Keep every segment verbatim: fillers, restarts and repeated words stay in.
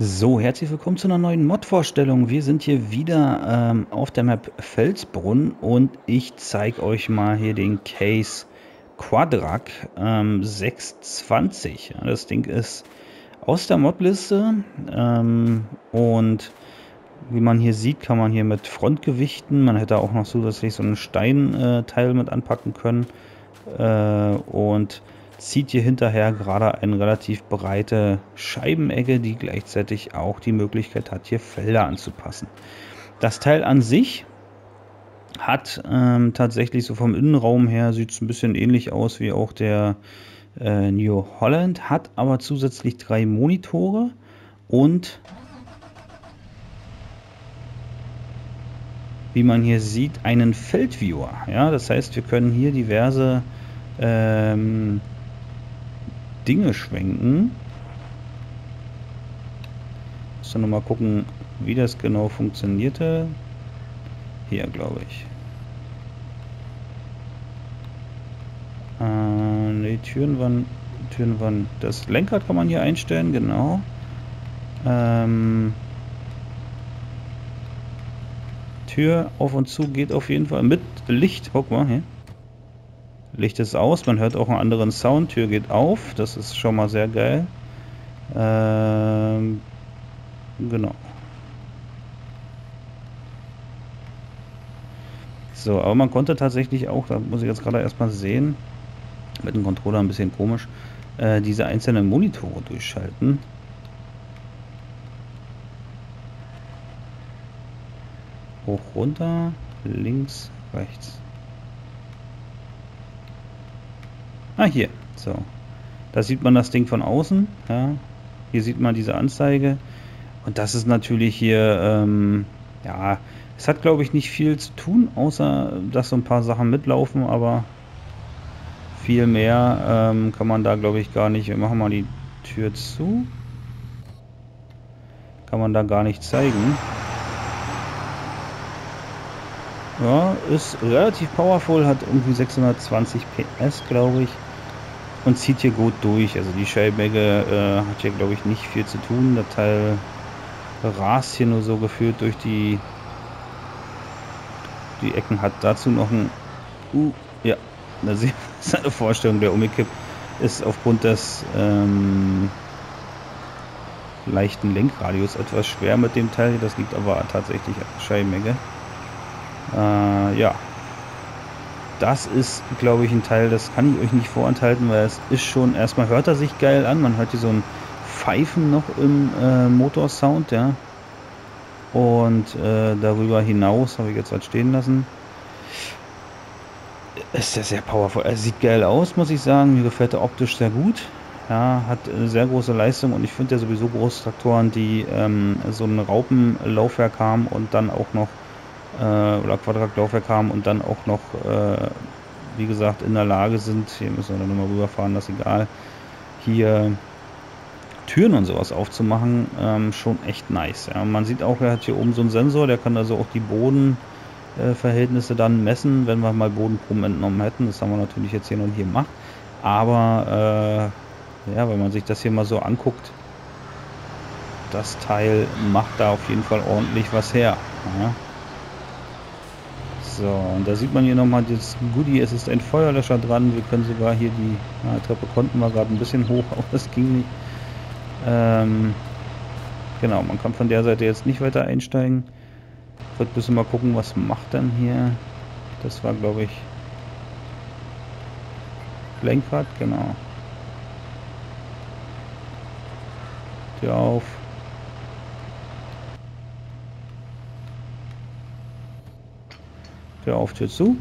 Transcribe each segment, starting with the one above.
So, herzlich willkommen zu einer neuen Mod-Vorstellung. Wir sind hier wieder ähm, auf der Map Felsbrunn und ich zeige euch mal hier den Case Quadrak ähm, sechshundertzwanzig. Ja, das Ding ist aus der Modliste ähm, und wie man hier sieht, kann man hier mit Frontgewichten, man hätte auch noch zusätzlich so einen Steinteil äh, mit anpacken können äh, und zieht hier hinterher gerade eine relativ breite Scheibenecke, die gleichzeitig auch die Möglichkeit hat, hier Felder anzupassen. Das Teil an sich hat ähm, tatsächlich so vom Innenraum her, sieht es ein bisschen ähnlich aus wie auch der äh, New Holland, hat aber zusätzlich drei Monitore und wie man hier sieht, einen Feldviewer. Ja, das heißt, wir können hier diverse ähm, Dinge schwenken. Muss dann nochmal gucken, wie das genau funktionierte. Hier, glaube ich. Äh, ne, Türen waren, Türen waren. Das Lenkrad kann man hier einstellen, genau. Ähm, Tür auf und zu geht auf jeden Fall mit Licht. Guck mal hier. Licht ist aus, man hört auch einen anderen Sound. Tür geht auf, das ist schon mal sehr geil. Ähm, genau. So, aber man konnte tatsächlich auch, da muss ich jetzt gerade erstmal sehen, mit dem Controller ein bisschen komisch, äh, diese einzelnen Monitore durchschalten. Hoch, runter, links, rechts. Ah, hier. So. Da sieht man das Ding von außen. Ja. Hier sieht man diese Anzeige. Und das ist natürlich hier, ähm, ja, es hat, glaube ich, nicht viel zu tun, außer dass so ein paar Sachen mitlaufen, aber viel mehr ähm, kann man da, glaube ich, gar nicht. Wir machen mal die Tür zu. Kann man da gar nicht zeigen. Ja, ist relativ powerful, hat irgendwie sechshundertzwanzig P S, glaube ich. Und zieht hier gut durch. Also die Scheibenecke äh, hat hier, glaube ich, nicht viel zu tun. Der Teil rast hier nur so gefühlt durch die, die Ecken. Hat dazu noch ein... Uh, ja, da sieht man seine Vorstellung, der umgekippt ist aufgrund des ähm, leichten Lenkradius etwas schwer mit dem Teil. Das liegt aber tatsächlich an der Scheibenecke. Äh, ja. Das ist, glaube ich, ein Teil, das kann ich euch nicht vorenthalten, weil es ist schon, erstmal hört er sich geil an, man hört hier so ein Pfeifen noch im äh, Motorsound, ja. Und äh, darüber hinaus, habe ich jetzt was stehen lassen, ist der sehr powerful. Er sieht geil aus, muss ich sagen, mir gefällt er optisch sehr gut. Ja, hat eine sehr große Leistung und ich finde ja sowieso Großtraktoren, die ähm, so ein Raupenlaufwerk haben und dann auch noch oder Quadraklaufwerk haben und dann auch noch, äh, wie gesagt, in der Lage sind, hier müssen wir dann nochmal rüberfahren, das ist egal, hier Türen und sowas aufzumachen, ähm, schon echt nice. Ja. Man sieht auch, er hat hier oben so einen Sensor, der kann also auch die Bodenverhältnisse äh, dann messen, wenn wir mal Bodenproben entnommen hätten. Das haben wir natürlich jetzt hier noch nicht gemacht. Aber, äh, ja, wenn man sich das hier mal so anguckt, das Teil macht da auf jeden Fall ordentlich was her. Ja. So, und da sieht man hier nochmal das Goodie, es ist ein Feuerlöscher dran. Wir können sogar hier die ja, Treppe konnten wir gerade ein bisschen hoch, aber das ging nicht. Ähm, genau, man kann von der Seite jetzt nicht weiter einsteigen. Ich würde ein bisschen mal gucken, was macht dann hier. Das war, glaube ich, Lenkrad, genau. Tür auf. Tür auf, Tür zu.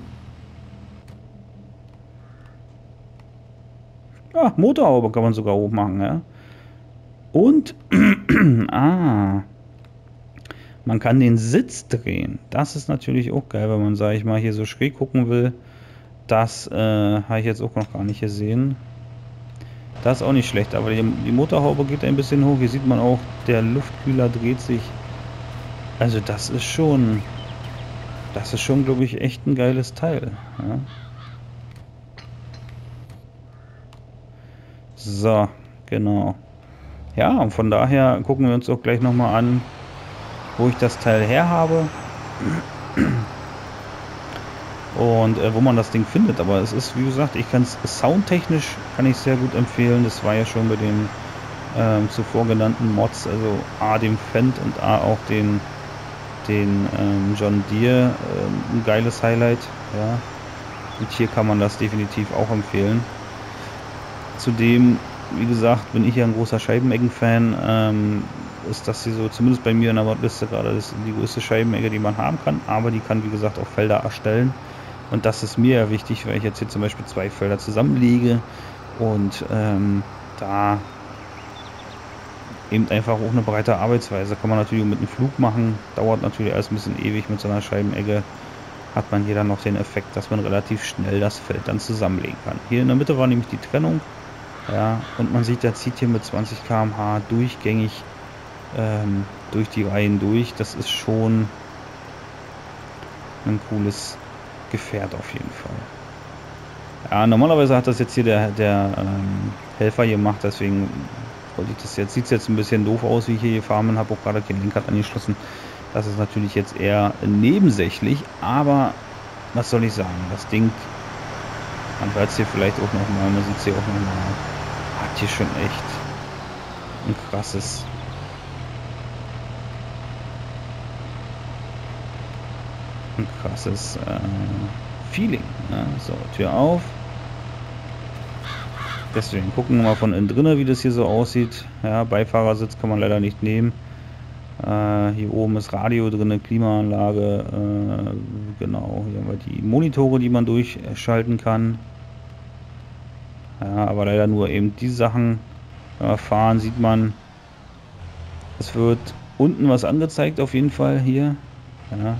Ah, Motorhaube kann man sogar hoch machen, ja. Und, ah, man kann den Sitz drehen. Das ist natürlich auch geil, wenn man, sage ich mal, hier so schräg gucken will. Das äh, habe ich jetzt auch noch gar nicht gesehen. Das ist auch nicht schlecht, aber die, die Motorhaube geht ein bisschen hoch. Hier sieht man auch, der Luftkühler dreht sich. Also das ist schon... Das ist schon, glaube ich, echt ein geiles Teil. Ja. So, genau. Ja, und von daher gucken wir uns auch gleich nochmal an, wo ich das Teil her habe und äh, wo man das Ding findet. Aber es ist, wie gesagt, ich kann es soundtechnisch kann ich sehr gut empfehlen. Das war ja schon bei den ähm, zuvor genannten Mods, also A dem Fendt und A auch den den ähm, John Deere, ähm, ein geiles Highlight. Ja, und hier kann man das definitiv auch empfehlen. Zudem, wie gesagt, bin ich ja ein großer Scheibeneggen-Fan. Ähm, ist das hier so, zumindest bei mir in der Modliste gerade, das die größte Scheibenegge, die man haben kann. Aber die kann, wie gesagt, auch Felder erstellen. Und das ist mir ja wichtig, weil ich jetzt hier zum Beispiel zwei Felder zusammenlege und ähm, da eben einfach auch eine breite Arbeitsweise. Kann man natürlich mit einem Flug machen, dauert natürlich alles ein bisschen ewig mit so einer Scheibenegge. Hat man hier dann noch den Effekt, dass man relativ schnell das Feld dann zusammenlegen kann. Hier in der Mitte war nämlich die Trennung. Ja, und man sieht, der zieht hier mit zwanzig Kilometer pro Stunde durchgängig ähm, durch die Reihen durch. Das ist schon ein cooles Gefährt auf jeden Fall. Ja, normalerweise hat das jetzt hier der, der ähm, Helfer gemacht, deswegen wollte ich das jetzt, sieht es jetzt ein bisschen doof aus, wie ich hier gefahren bin, habe auch gerade kein Lenkrad angeschlossen. Das ist natürlich jetzt eher nebensächlich, aber was soll ich sagen, das Ding, man hört es hier vielleicht auch nochmal, man sieht es hier auch nochmal, hat hier schon echt ein krasses ein krasses äh, Feeling. Ja. So, Tür auf. Deswegen gucken wir mal von innen drinnen, wie das hier so aussieht. Ja, Beifahrersitz kann man leider nicht nehmen. Äh, hier oben ist Radio drin, Klimaanlage. Äh, genau, hier haben wir die Monitore, die man durchschalten kann. Ja, aber leider nur eben die Sachen. Wenn wir fahren, sieht man, es wird unten was angezeigt, auf jeden Fall hier. Ja.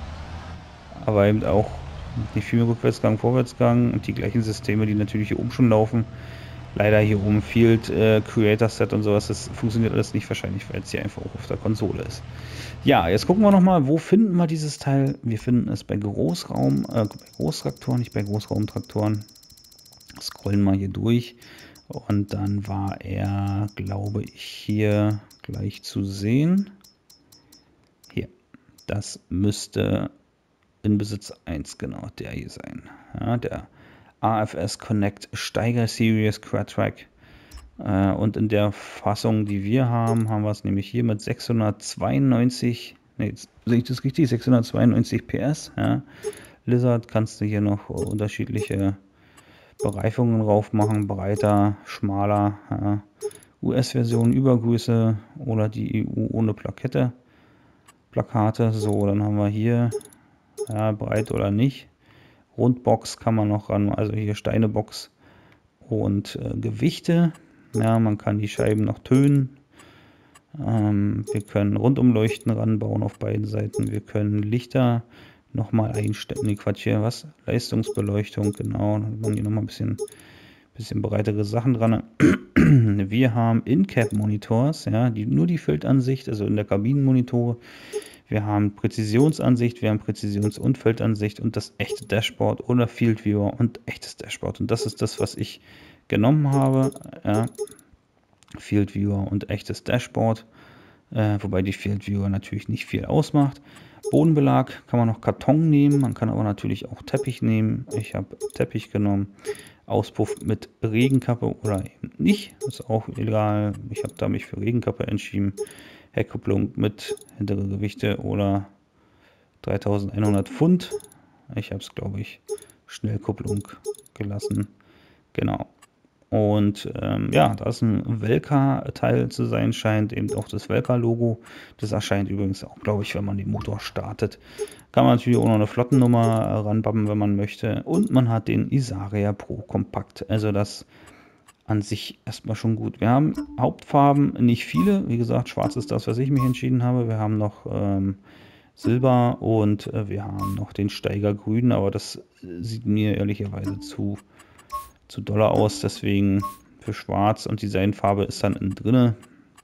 Aber eben auch nicht viel mehr Rückwärtsgang, Vorwärtsgang und die gleichen Systeme, die natürlich hier oben schon laufen. Leider hier oben Field äh, Creator Set und sowas, das funktioniert alles nicht wahrscheinlich, weil es hier einfach auch auf der Konsole ist. Ja, jetzt gucken wir nochmal, wo finden wir dieses Teil? Wir finden es bei Großraum, äh, bei Großtraktoren, nicht bei Großraumtraktoren. Scrollen mal hier durch und dann war er, glaube ich, hier gleich zu sehen. Hier, das müsste in Besitz eins, genau, der hier sein. Ja, der A F S Connect Steiger Series Quadtrack. Äh, und in der Fassung, die wir haben, haben wir es nämlich hier mit sechshundertzweiundneunzig, ne, sehe ich das richtig? sechshundertzweiundneunzig P S. Ja. Lizard kannst du hier noch unterschiedliche Bereifungen drauf machen, breiter, schmaler, ja. U S-Version, Übergröße oder die E U ohne Plakette, Plakate. So, dann haben wir hier ja, breit oder nicht. Rundbox kann man noch ran, also hier Steinebox und äh, Gewichte. Ja, man kann die Scheiben noch tönen. Ähm, wir können Rundumleuchten ranbauen auf beiden Seiten. Wir können Lichter nochmal einstellen. Nee, Quatsch, hier was? Leistungsbeleuchtung, genau. Da haben hier nochmal ein bisschen, bisschen breitere Sachen dran. Wir haben In-Cab-Monitors, ja, die, nur die Feldansicht, also in der Kabinenmonitore. Wir haben Präzisionsansicht, wir haben Präzisions- und Feldansicht und das echte Dashboard oder Field Viewer und echtes Dashboard. Und das ist das, was ich genommen habe. Ja. Field Viewer und echtes Dashboard. Äh, wobei die Field Viewer natürlich nicht viel ausmacht. Bodenbelag kann man noch Karton nehmen, man kann aber natürlich auch Teppich nehmen. Ich habe Teppich genommen. Auspuff mit Regenkappe oder eben nicht, das ist auch egal. Ich habe da mich für Regenkappe entschieden. Heckkupplung mit hintere Gewichte oder dreitausendeinhundert Pfund. Ich habe es, glaube ich, Schnellkupplung gelassen. Genau. Und ähm, ja, da es ein Velka-Teil zu sein scheint, eben auch das Velka-Logo. Das erscheint übrigens auch, glaube ich, wenn man den Motor startet. Kann man natürlich auch noch eine Flottennummer ranbappen, wenn man möchte. Und man hat den Isaria Pro Kompakt. Also das an sich erstmal schon gut. Wir haben Hauptfarben, nicht viele. Wie gesagt, schwarz ist das, was ich mich entschieden habe. Wir haben noch ähm, Silber und äh, wir haben noch den Steiger Grün, aber das sieht mir ehrlicherweise zu, zu doll aus. Deswegen für schwarz und die Designfarbe ist dann innen drinne.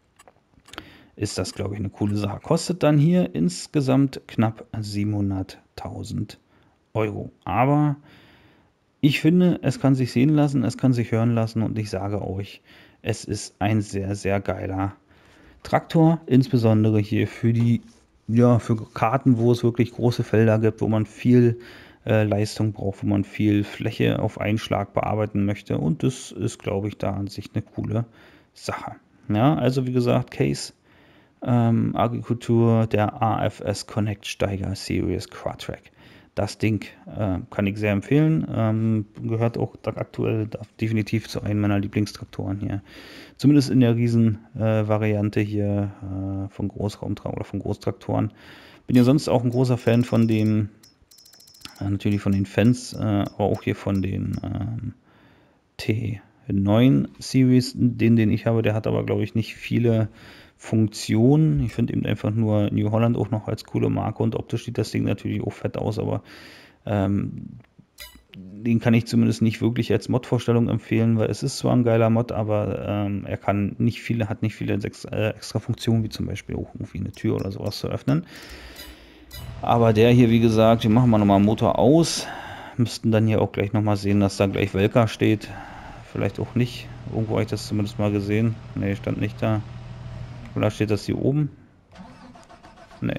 Ist das, glaube ich, eine coole Sache. Kostet dann hier insgesamt knapp siebenhunderttausend Euro. Aber ich finde, es kann sich sehen lassen, es kann sich hören lassen und ich sage euch, es ist ein sehr, sehr geiler Traktor, insbesondere hier für die, ja, für Karten, wo es wirklich große Felder gibt, wo man viel äh, Leistung braucht, wo man viel Fläche auf einen Schlag bearbeiten möchte. Und das ist, glaube ich, da an sich eine coole Sache. Ja, also wie gesagt, Case ähm, Agrikultur, der A F S Connect Steiger Series Quadtrack. Das Ding äh, kann ich sehr empfehlen. Ähm, gehört auch aktuell definitiv zu einem meiner Lieblingstraktoren hier. Zumindest in der Riesen-Variante äh, hier äh, von Großraumtraktoren oder von Großtraktoren. Bin ja sonst auch ein großer Fan von den, äh, natürlich von den Fans, äh, aber auch hier von den ähm, T neun Series, den, den ich habe. Der hat aber, glaube ich, nicht viele Funktionen. Ich finde eben einfach nur New Holland auch noch als coole Marke und optisch sieht das Ding natürlich auch fett aus, aber ähm, den kann ich zumindest nicht wirklich als Mod-Vorstellung empfehlen, weil es ist zwar ein geiler Mod, aber ähm, er kann nicht viele, hat nicht viele äh, extra Funktionen, wie zum Beispiel auch irgendwie eine Tür oder sowas zu öffnen. Aber der hier, wie gesagt, wir machen mal nochmal Motor aus. Müssten dann hier auch gleich nochmal sehen, dass da gleich Welker steht. Vielleicht auch nicht. Irgendwo habe ich das zumindest mal gesehen. Ne, stand nicht da. Oder steht das hier oben? Ne.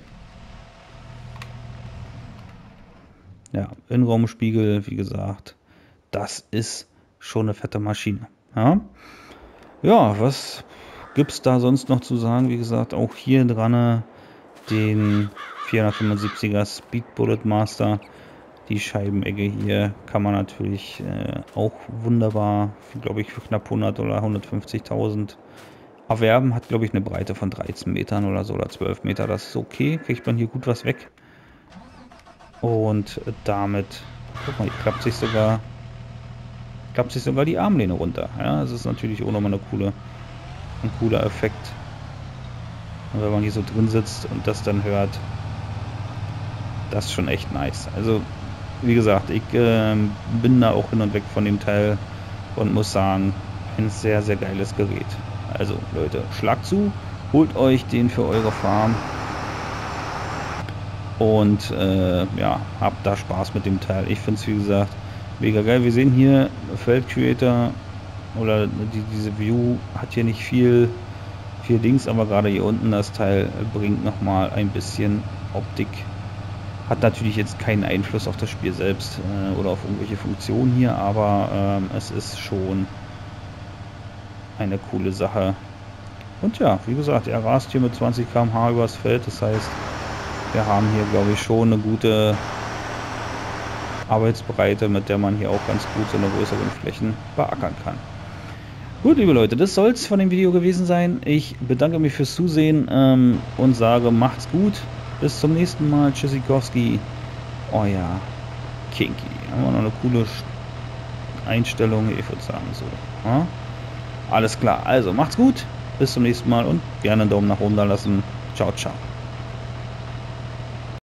Ja, Innenraumspiegel, wie gesagt, das ist schon eine fette Maschine. Ja, ja, was gibt es da sonst noch zu sagen? Wie gesagt, auch hier dran den vierhundertfünfundsiebziger Speed Bullet Master. Die Scheibenecke hier kann man natürlich äh, auch wunderbar, glaube ich, für knapp hundert oder hundertfünfzigtausend erwerben. Hat, glaube ich, eine Breite von dreizehn Metern oder so oder zwölf Meter. Das ist okay. Kriegt man hier gut was weg. Und damit, guck mal, klappt sich sogar, klappt sich sogar die Armlehne runter. Ja, das ist natürlich auch nochmal eine coole, ein cooler Effekt. Und wenn man hier so drin sitzt und das dann hört, das ist schon echt nice. Also, wie gesagt, ich äh, bin da auch hin und weg von dem Teil und muss sagen, ein sehr, sehr geiles Gerät. Also, Leute, schlagt zu, holt euch den für eure Farm und äh, ja, habt da Spaß mit dem Teil. Ich finde es, wie gesagt, mega geil. Wir sehen hier Feld Creator oder die, diese View hat hier nicht viel, viel Dings, aber gerade hier unten das Teil bringt nochmal ein bisschen Optik. Hat natürlich jetzt keinen Einfluss auf das Spiel selbst äh, oder auf irgendwelche Funktionen hier, aber ähm, es ist schon eine coole Sache. Und ja, wie gesagt, er rast hier mit zwanzig Kilometer pro Stunde übers Feld. Das heißt, wir haben hier, glaube ich, schon eine gute Arbeitsbreite, mit der man hier auch ganz gut so eine größeren Flächen beackern kann. Gut, liebe Leute, das soll es von dem Video gewesen sein. Ich bedanke mich fürs Zusehen ähm, und sage, macht's gut. Bis zum nächsten Mal. Tschüssikowski. Euer Kinky. Haben wir noch eine coole Einstellung. Ich würde sagen so. Ja? Alles klar. Also macht's gut. Bis zum nächsten Mal und gerne einen Daumen nach oben da lassen. Ciao, ciao.